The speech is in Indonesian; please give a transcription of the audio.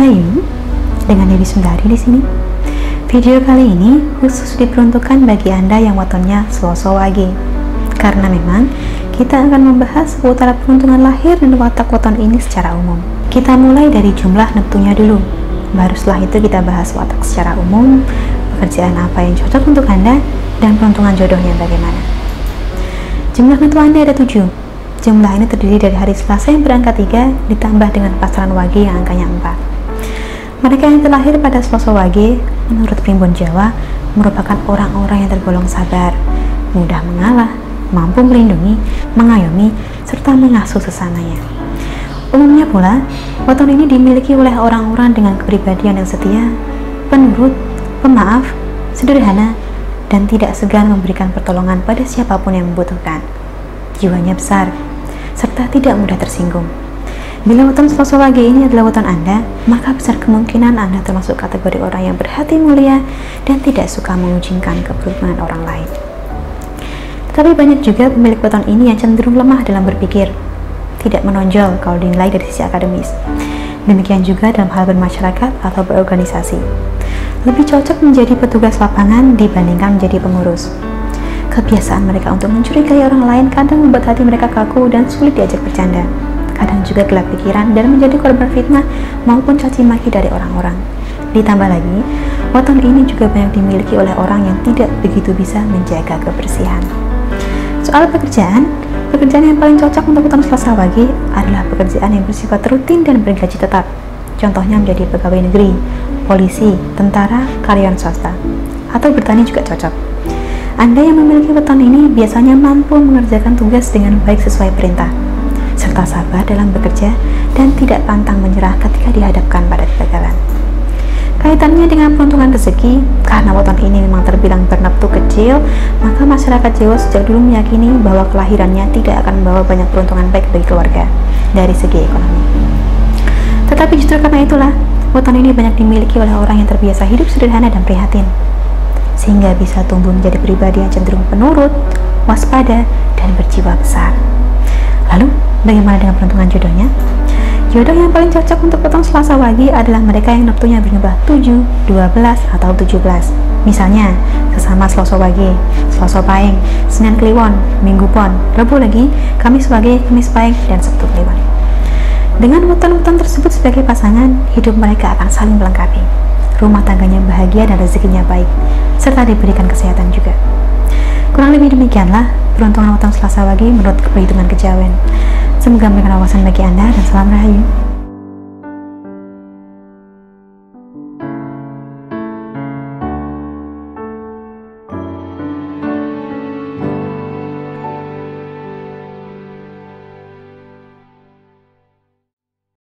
Rahayu, dengan Dewi Sundari di sini. Video kali ini khusus diperuntukkan bagi Anda yang wetonnya Selasa Wage, karena memang kita akan membahas seputar peruntungan lahir dan watak weton ini secara umum. Kita mulai dari jumlah neptunya dulu, baru setelah itu kita bahas watak secara umum, pekerjaan apa yang cocok untuk Anda, dan peruntungan jodohnya bagaimana. Jumlah neptu Anda ada 7. Jumlah ini terdiri dari hari Selasa yang berangka 3 ditambah dengan pasaran Wage yang angkanya 4. Mereka yang terlahir pada Selasa Wage menurut Primbon Jawa merupakan orang-orang yang tergolong sabar, mudah mengalah, mampu melindungi, mengayomi, serta mengasuh sesamanya. Umumnya pula, weton ini dimiliki oleh orang-orang dengan kepribadian yang setia, penurut, pemaaf, sederhana, dan tidak segan memberikan pertolongan pada siapapun yang membutuhkan. Jiwanya besar, serta tidak mudah tersinggung. Bila weton Selasa Wage ini adalah weton Anda, maka besar kemungkinan Anda termasuk kategori orang yang berhati mulia dan tidak suka mengucilkan keberuntungan orang lain. Tetapi banyak juga pemilik weton ini yang cenderung lemah dalam berpikir, tidak menonjol kalau dinilai dari sisi akademis. Demikian juga dalam hal bermasyarakat atau berorganisasi. Lebih cocok menjadi petugas lapangan dibandingkan menjadi pengurus. Kebiasaan mereka untuk mencurigai orang lain kadang membuat hati mereka kaku dan sulit diajak bercanda. Kadang juga gelap pikiran dan menjadi korban fitnah maupun caci maki dari orang-orang. Ditambah lagi, weton ini juga banyak dimiliki oleh orang yang tidak begitu bisa menjaga kebersihan. Soal pekerjaan yang paling cocok untuk weton Selasa Wage adalah pekerjaan yang bersifat rutin dan bergaji tetap. Contohnya menjadi pegawai negeri, polisi, tentara, karyawan swasta, atau bertani juga cocok. Anda yang memiliki weton ini biasanya mampu mengerjakan tugas dengan baik sesuai perintah, serta sabar dalam bekerja dan tidak pantang menyerah ketika dihadapkan pada kegagalan. Kaitannya dengan peruntungan rezeki, karena weton ini memang terbilang berneptu kecil, maka masyarakat Jawa sejak dulu meyakini bahwa kelahirannya tidak akan membawa banyak peruntungan baik bagi keluarga dari segi ekonomi. Tetapi justru karena itulah, weton ini banyak dimiliki oleh orang yang terbiasa hidup sederhana dan prihatin, sehingga bisa tumbuh menjadi pribadi yang cenderung penurut, waspada, dan berjiwa besar. Lalu, bagaimana dengan peruntungan jodohnya? Jodoh yang paling cocok untuk weton Selasa Wage adalah mereka yang neptunya berjumlah 7, 12, atau 17. Misalnya, sesama Selasa Wage, Selasa Pahing, Senin Kliwon, Minggu Pon, Rebu Legi, Kamis Wage, Kamis Pahing, dan Sabtu Kliwon. Dengan weton-weton tersebut sebagai pasangan, hidup mereka akan saling melengkapi. Rumah tangganya bahagia dan rezekinya baik, serta diberikan kesehatan juga. Kurang lebih demikianlah peruntungan weton Selasa Wage menurut perhitungan kejawen. Semoga memberikan wawasan bagi Anda dan salam rahayu.